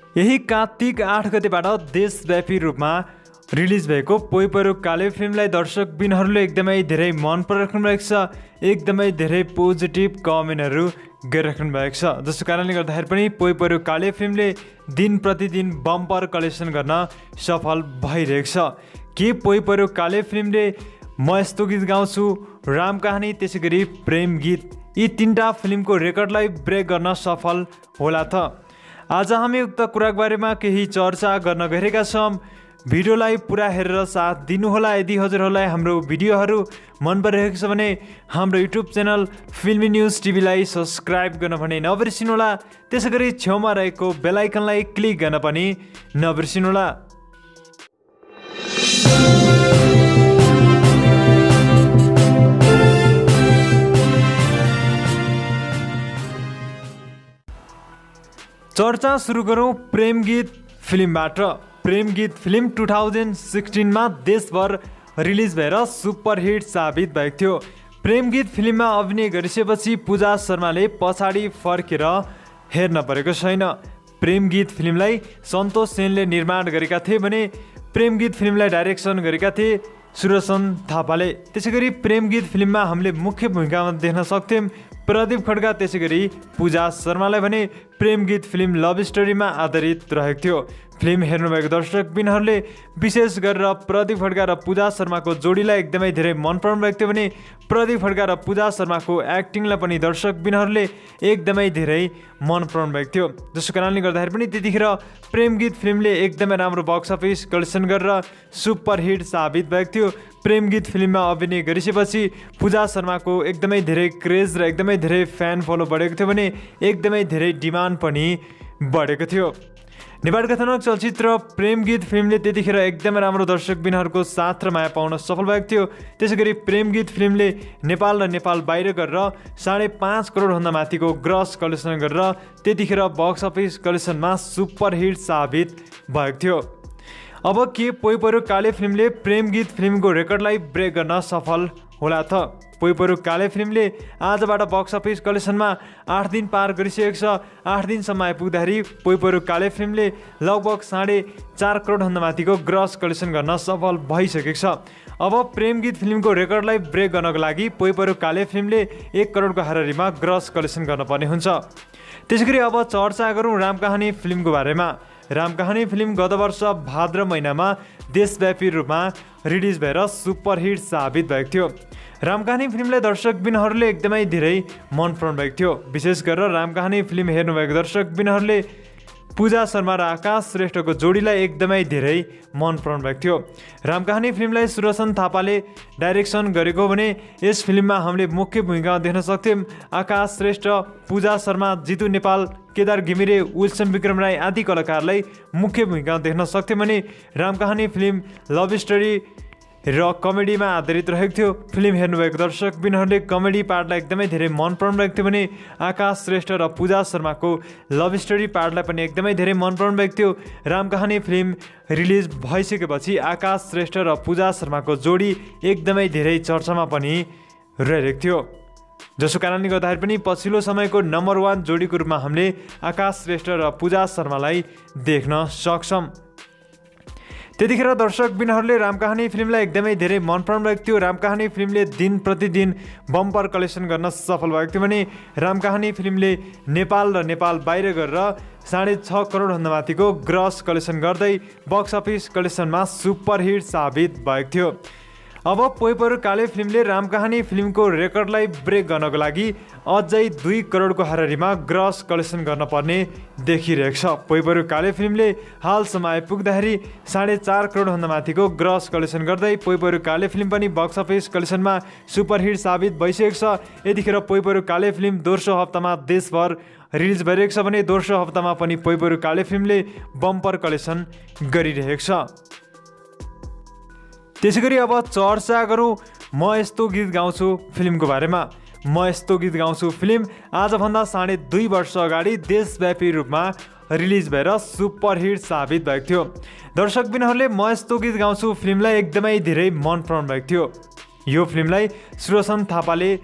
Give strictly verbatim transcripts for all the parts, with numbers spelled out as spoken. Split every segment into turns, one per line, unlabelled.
यही कार्तिक आठ गतेबाट देशव्यापी रूपमा रिलिज भएको पोइ पऱ्यो काले फिल्मलाई दर्शकबिनहरूले एकदमै धेरै मन पराइराख्नु भएको छ, एकदमै धेरै पोजिटिभ कमेन्टहरू गरिराख्नु भएको छ। जसको कारणले गर्दाखेरि पनि पोइ पऱ्यो काले फिल्मले दिन प्रतिदिन बम्पर कलेक्सन गर्न सफल भइरहेको छ। के पोइ पऱ्यो काले फिल्मले म यस्तो गीत गाउँछु, राम कहानी, त्यसै गरी प्रेम गीत, यी तीनटा फिल्मको रेकर्डलाई ब्रेक गर्न सफल होला त? आज हामी उक्त कुराको बारेमा केही चर्चा गर्न गएका छौँ। भिडियोलाई पुरा हेरेर साथ दिनुहोला। यदि हजुरहरूलाई हाम्रो भिडियोहरू मन परिरहेको छ भने हाम्रो युट्युब च्यानल फिल्मी न्युज टिभीलाई सब्सक्राइब गर्न भने नबिर्सिनुहोला। त्यसै गरी छेउमा रहेको बेल आइकनलाई क्लिक गर्न पनि नबिर्सिनुहोला। चर्चा सुरु गरौँ प्रेम गीत फिल्मबाट। प्रेम गीत फिल्म टु थाउजन्ड सिक्सटिनमा देशभर रिलिज भएर सुपरहिट साबित भएको थियो। प्रेम गीत फिल्ममा अभिनय गरिसकेपछि पूजा शर्माले पछाडि फर्केर हेर्न परेको छैन। प्रेम गीत फिल्मलाई सन्तोष सेनले निर्माण गरेका थिए भने प्रेम गीत फिल्मलाई डाइरेक्सन गरेका थिए सुदर्शन थापाले। त्यसै गरी प्रेम गीत फिल्ममा हामीले मुख्य भूमिकामा देख्न सक्थ्यौँ प्रदीप खड्का, त्यसै गरी पूजा शर्मालाई भने प्रेम गीत फिल्म लभ स्टोरीमा आधारित रहेको थियो। फिल्म हेर्नुभएको दर्शकबिनहरूले विशेष गरेर प्रदीप खड्का र पूजा शर्माको जोडीलाई एकदमै धेरै मन पराउनु भएको थियो भने प्रदीप खड्का र पूजा शर्माको एक्टिङलाई पनि दर्शकबिनहरूले एकदमै धेरै मन पराउनु भएको थियो। जसको कारणले गर्दाखेरि पनि त्यतिखेर प्रेम गीत फिल्मले एकदमै राम्रो बक्स अफिस कलेक्सन गरेर सुपरहिट साबित भएको थियो। प्रेम गीत फिल्ममा अभिनय गरिसकेपछि पूजा शर्माको एकदमै धेरै क्रेज र एकदमै धेरै फ्यान फलो बढेको थियो भने एकदमै धेरै डिमान्ड पनि बढेको थियो। नेपाली कथानक चलचित्र प्रेम गीत फिल्मले त्यतिखेर एकदमै राम्रो दर्शकबिनहरूको साथ र माया पाउन सफल भएको थियो। त्यसै गरी प्रेम गीत फिल्मले नेपाल र नेपाल बाहिर गरेर साढे पाँच करोडभन्दा माथिको ग्रस कलेक्सन गरेर त्यतिखेर बक्स अफिस कलेक्सनमा सुपरहिट साबित भएको थियो। अब के पोइ पऱ्यो काले फिल्मले प्रेम गीत फिल्मको रेकर्डलाई ब्रेक गर्न सफल होला त? पोइ पऱ्यो काले फिल्मले आजबाट बक्स अफिस कलेक्सनमा आठ दिन पार गरिसकेको छ। आठ दिनसम्म आइपुग्दाखेरि पोइ पऱ्यो काले फिल्मले लगभग साढे चार करोडभन्दा माथिको ग्रस कलेक्सन गर्न सफल भइसकेको छ। अब प्रेम गीत फिल्मको रेकर्डलाई ब्रेक गर्नको लागि पोइ पऱ्यो काले फिल्मले एक करोडको हाराहारीमा ग्रस कलेक्सन गर्नुपर्ने हुन्छ। त्यसै गरी अब चर्चा गरौँ राम कहानी फिल्मको बारेमा। राम कहानी फिल्म गत वर्ष भाद्र महिनामा देशव्यापी रूपमा रिलिज भएर सुपरहिट साबित भएको थियो। राम कहानी फिल्मलाई दर्शकबिनहरूले एकदमै धेरै मन पराउनु भएको थियो। विशेष गरेर राम कहानी फिल्म हेर्नुभएको दर्शकबिनहरूले पूजा शर्मा र आकाश श्रेष्ठको जोडीलाई एकदमै धेरै मन पराउनु भएको थियो। राम कहानी फिल्मलाई सुदर्शन थापाले डाइरेक्सन गरेको भने यस फिल्ममा हामीले मुख्य भूमिकामा देख्न सक्थ्यौँ आकाश श्रेष्ठ, पूजा शर्मा, जितु नेपाल, केदार घिमिरे, विल्सन विक्रम राई आदि कलाकारलाई मुख्य भूमिकामा देख्न सक्थ्यौँ भने राम कहानी फिल्म लभ स्टोरी र कमेडीमा आधारित रहेको थियो। फिल्म हेर्नुभएको दर्शकबिनहरूले कमेडी पार्टलाई एकदमै धेरै मन पराउनु भएको थियो भने आकाश श्रेष्ठ र पूजा शर्माको लभ स्टोरी पार्टलाई पनि एकदमै धेरै मन पराउनु भएको थियो। राम कहानी फिल्म रिलिज भइसकेपछि आकाश श्रेष्ठ र पूजा शर्माको जोडी एकदमै धेरै चर्चामा पनि रहेको थियो। जसको कारणले गर्दाखेरि पनि पछिल्लो समयको नम्बर वान जोडीको रूपमा हामीले आकाश श्रेष्ठ र पूजा शर्मालाई देख्न सक्छौँ। त्यतिखेर दर्शकबिनहरूले राम कहानी फिल्मलाई एकदमै धेरै मन पराउनु भएको थियो। राम कहानी फिल्मले दिन प्रतिदिन बम्पर कलेक्सन गर्न सफल भएको थियो भने राम कहानी फिल्मले नेपाल र नेपाल बाहिर गरेर साढे छ करोडभन्दा माथिको ग्रस कलेक्सन गर्दै बक्स अफिस कलेक्सनमा सुपरहिट साबित भएको थियो। अब पोइ पऱ्यो काले फिल्मले राम कहानी फिल्मको रेकर्डलाई ब्रेक गर्नको लागि अझै दुई करोडको हाराहारीमा ग्रस कलेक्सन गर्न पर्ने देखिरहेको छ। पोइ पऱ्यो काले फिल्मले हालसम्म आइपुग्दाखेरि साढे चार करोडभन्दा माथिको ग्रस कलेक्सन गर्दै पोइ पऱ्यो काले फिल्म पनि बक्स अफिस कलेक्सनमा सुपरहिट साबित भइसकेको छ। यतिखेर पोइ पऱ्यो काले फिल्म दोस्रो हप्तामा देशभर रिलिज भइरहेको छ भने दोस्रो हप्तामा पनि पोइ पऱ्यो काले फिल्मले बम्पर कलेक्सन गरिरहेको छ। त्यसै गरी अब चर्चा गरौँ म यस्तो गीत गाउँछु फिल्मको बारेमा। म यस्तो गीत गाउँछु फिल्म आजभन्दा साढे दुई वर्ष अगाडि देशव्यापी रूपमा रिलिज भएर सुपरहिट साबित भएको थियो। दर्शकबिनहरूले म यस्तो गीत गाउँछु फिल्मलाई एकदमै धेरै मन पराउनु भएको थियो। यो फिल्मलाई सुदर्शन थापाले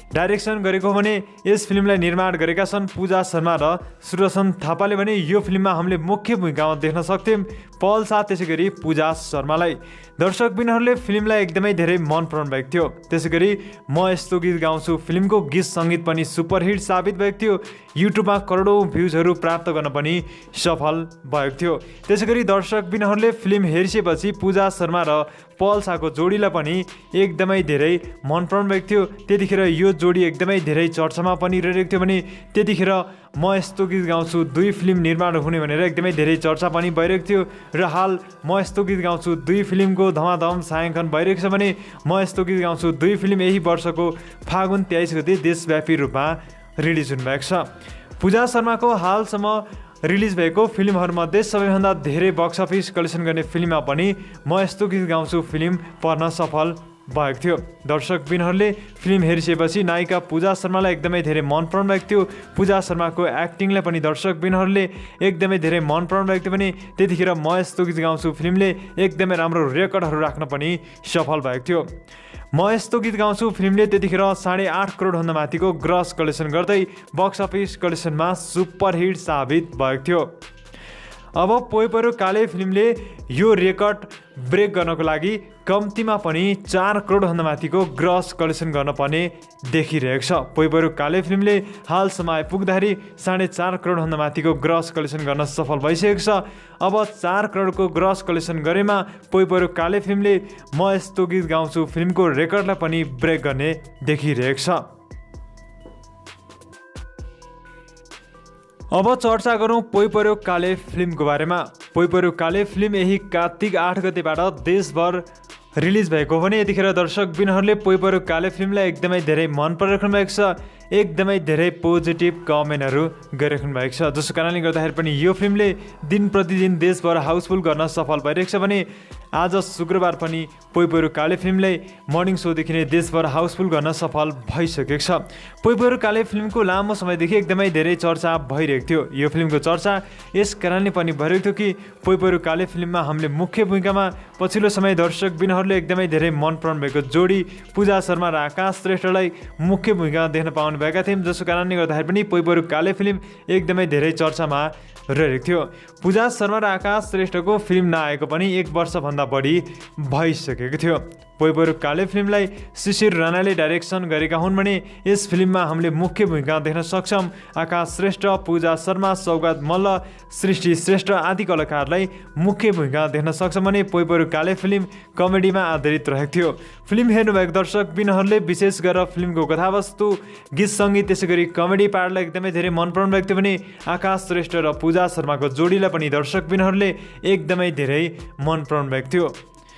डाइरेक्सन गरेको भने यस फिल्मलाई निर्माण गरेका छन् पूजा शर्मा र सुदर्शन थापाले भने यो फिल्ममा हामीले मुख्य भूमिकामा देख्न सक्थ्यौँ पल शाह त्यसै गरी पूजा शर्मालाई। दर्शकबिनहरूले फिल्मलाई एकदमै धेरै मन पराउनु भएको थियो। त्यसै गरी म यस्तो गीत गाउँछु फिल्मको गीत सङ्गीत पनि सुपरहिट साबित भएको थियो। युट्युबमा करोडौँ भ्युजहरू प्राप्त गर्न पनि सफल भएको थियो। त्यसै गरी दर्शकबिनहरूले फिल्म हेरिसकेपछि पूजा शर्मा र पल शाहको जोडीलाई पनि एकदमै धेरै मन पराउनु भएको थियो। त्यतिखेर यो जोडी एकदमै धेरै चर्चामा पनि रहिरहेको थियो भने त्यतिखेर म यस्तो गीत गाउँछु दुई फिल्म निर्माण हुने भनेर एकदमै धेरै चर्चा पनि भइरहेको थियो र हाल म यस्तो गीत गाउँछु दुई फिल्मको धमाधम छायाङ्कन भइरहेको छ भने म यस्तो गीत गाउँछु दुई फिल्म यही वर्षको फागुन तेइस गते देशव्यापी रूपमा रिलिज हुनुभएको छ। पूजा शर्माको हालसम्म रिलिज भएको फिल्महरूमध्ये सबैभन्दा धेरै बक्स अफिस कलेक्सन गर्ने फिल्ममा पनि म यस्तो गीत गाउँछु फिल्म पर्न सफल भएको थियो। दर्शकबिनहरूले फिल्म हेरिसकेपछि नायिका पूजा शर्मालाई एकदमै धेरै मन पराउनु भएको थियो। पूजा शर्माको एक्टिङलाई पनि दर्शकबिनहरूले एकदमै धेरै मन पराउनु भएको थियो भने त्यतिखेर म यस्तो गीत गाउँछु फिल्मले एकदमै राम्रो रेकर्डहरू राख्न पनि सफल भएको थियो। म यस्तो गीत गाउँछु फिल्मले त्यतिखेर साढे आठ करोडभन्दा माथिको ग्रस कलेक्सन गर्दै बक्स अफिस कलेक्सनमा सुपरहिट साबित भएको थियो। अब पोइ पऱ्यो काले फिल्मले यो रेकर्ड ब्रेक गर्नको लागि कम्तीमा पनि चार करोडभन्दा माथिको ग्रस कलेक्सन गर्न पर्ने देखिरहेको छ। पोइ पऱ्यो काले फिल्मले हालसम्म आइपुग्दाखेरि साढे चार करोडभन्दा माथिको ग्रस कलेक्सन गर्न सफल भइसकेको छ। अब चार करोडको ग्रस कलेक्सन गरेमा पोइ पऱ्यो काले फिल्मले म यस्तो गीत गाउँछु फिल्मको रेकर्डलाई पनि ब्रेक गर्ने देखिरहेको छ। अब चर्चा गरौँ पोइ पऱ्यो काले फिल्मको बारेमा। पोइ पऱ्यो काले फिल्म यही कार्तिक आठ गतेबाट देशभर रिलिज भएको भने यतिखेर दर्शकबिनहरूले पोइ पऱ्यो काले फिल्मलाई एकदमै धेरै मन परिराख्नु भएको छ। एकदमै धेरै पोजिटिभ कमेन्टहरू गरिराख्नु भएको छ जसको कारणले गर्दाखेरि पनि यो फिल्मले दिन प्रतिदिन देशभर हाउसफुल गर्न सफल भइरहेको छ भने आज शुक्रबार पनि पोइ पऱ्यो काले फिल्मलाई मर्निङ सोदेखि नै देशभर हाउसफुल गर्न सफल भइसकेको छ। पोइ पऱ्यो काले फिल्मको लामो समयदेखि एकदमै धेरै चर्चा भइरहेको थियो। यो फिल्मको चर्चा यस कारणले पनि भइरहेको थियो कि पोइ पऱ्यो काले फिल्ममा हामीले मुख्य भूमिकामा पछिल्लो समय दर्शकबिनहरूले एकदमै धेरै मन पराउनु भएको जोडी पूजा शर्मा र आकाश श्रेष्ठलाई मुख्य भूमिकामा देख्न पाउनु भएका थियौँ जसको कारणले गर्दाखेरि पनि पोइ पऱ्यो काले फिल्म एकदमै धेरै चर्चामा रहेको थियो। पूजा शर्मा र आकाश श्रेष्ठको फिल्म नआएको पनि एक वर्षभन्दा बढी भइसकेको थियो। पोइ पऱ्यो काले फिल्मलाई शिशिर राणाले डाइरेक्सन गरेका हुन् भने यस फिल्ममा हामीले मुख्य भूमिका देख्न सक्छौँ। आकाश श्रेष्ठ, पूजा शर्मा, सौगात मल्ल, सृष्टि श्रेष्ठ आदि कलाकारलाई मुख्य भूमिका देख्न सक्छौँ भने पोइ पऱ्यो काले फिल्म कमेडीमा आधारित रहेको थियो। फिल्म हेर्नुभएको दर्शकबिनहरूले विशेष गरेर फिल्मको कथावस्तु, गीत सङ्गीत त्यसै गरी कमेडी पार्टलाई एकदमै धेरै मन पराउनु भएको थियो भने आकाश श्रेष्ठ र पूजा शर्माको जोडीलाई पनि दर्शकबिनहरूले एकदमै धेरै मन पराउनु भएको थियो।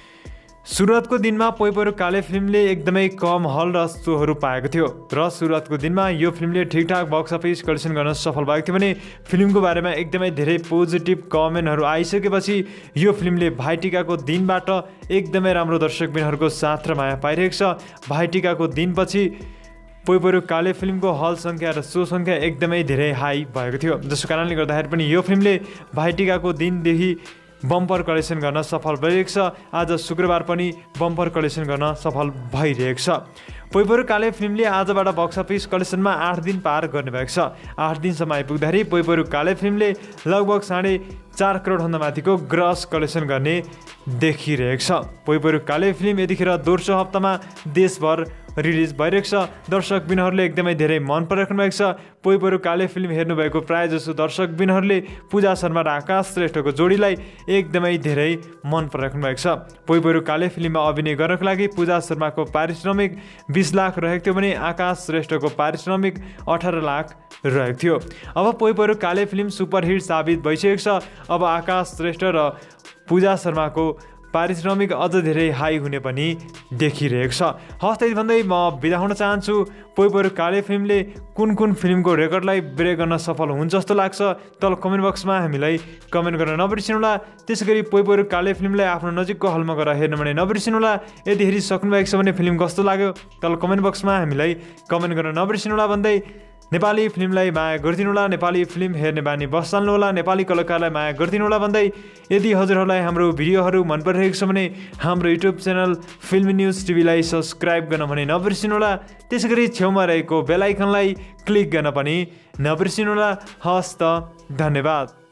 सुरुवातको दिनमा पोइ पऱ्यो काले फिल्मले एकदमै कम हल र सोहरू पाएको थियो र सुरुवातको दिनमा यो फिल्मले ठिकठाक बक्स अफिस कलेक्सन गर्न सफल भएको थियो भने फिल्मको बारेमा एकदमै धेरै पोजिटिभ कमेन्टहरू आइसकेपछि यो फिल्मले भाइटिकाको दिनबाट एकदमै राम्रो दर्शकबिनहरूको साथ र माया पाइरहेको छ। भाइटिकाको दिनपछि पोइ पऱ्यो काले फिल्मको हल सङ्ख्या र सो सङ्ख्या एकदमै धेरै हाई भएको थियो जसको कारणले गर्दाखेरि पनि यो फिल्मले भाइटिकाको दिनदेखि बम्पर कलेक्सन गर्न सफल भइरहेको छ। आज शुक्रबार पनि बम्पर कलेक्सन गर्न सफल भइरहेको छ। पोइ पऱ्यो काले फिल्मले आजबाट बक्स अफिस कलेक्सनमा आठ दिन पार गर्ने भएको छ। आठ दिनसम्म आइपुग्दाखेरि पोइ पऱ्यो काले फिल्मले लगभग साढे चार करोडभन्दा माथिको ग्रस कलेक्सन गर्ने देखिरहेको छ। पोइ पऱ्यो काले फिल्म यतिखेर दोस्रो हप्तामा देशभर रिलिज भइरहेको छ। दर्शकबिनहरूले एकदमै धेरै मन परिराख्नु भएको छ। पोइ पऱ्यो काले फिल्म हेर्नुभएको प्रायःजसो दर्शकबिनहरूले पूजा शर्मा र आकाश श्रेष्ठको जोडीलाई एकदमै धेरै मन परिराख्नु भएको छ। पोइ पऱ्यो काले फिल्ममा अभिनय गर्नको लागि पूजा शर्माको पारिश्रमिक बिस लाख रहेको थियो भने आकाश श्रेष्ठको पारिश्रमिक अठार लाख रहेको थियो। अब पोइ पऱ्यो काले फिल्म सुपरहिट साबित भइसकेको छ। अब आकाश श्रेष्ठ र पूजा शर्माको पारिश्रमिक अझ धेरै हाई हुने पनि देखिरहेको छ। हस् त्यति भन्दै म बिदा हुन चाहन्छु। पोइ पऱ्यो काले फिल्मले कुन कुन फिल्मको रेकर्डलाई ब्रेक गर्न सफल हुन्छ जस्तो लाग्छ तल कमेन्ट बक्समा हामीलाई कमेन्ट गर्न नबिर्सिनुहोला। त्यसै गरी पोइ पऱ्यो काले फिल्मलाई आफ्नो नजिकको हलमा गएर हेर्न भने नबिर्सिनुहोला। यदि हेरिसक्नु भएको छ भने फिल्म कस्तो लाग्यो तल कमेन्ट बक्समा हामीलाई कमेन्ट गर्न नबिर्सिनुहोला भन्दै नेपाली फिल्मलाई माया गरिदिनुहोला, नेपाली फिल्म हेर्ने बानी बसाल्नुहोला, नेपाली कलाकारलाई माया गरिदिनुहोला भन्दै यदि हजुरहरूलाई हाम्रो भिडियोहरू मन परिरहेको छ भने हाम्रो युट्युब च्यानल फिल्मी न्युज टिभीलाई सब्सक्राइब गर्न भने नबिर्सिनुहोला। त्यसै गरी छेउमा रहेको बेल आइकनलाई क्लिक गर्न पनि नबिर्सिनुहोला। हस् त, धन्यवाद।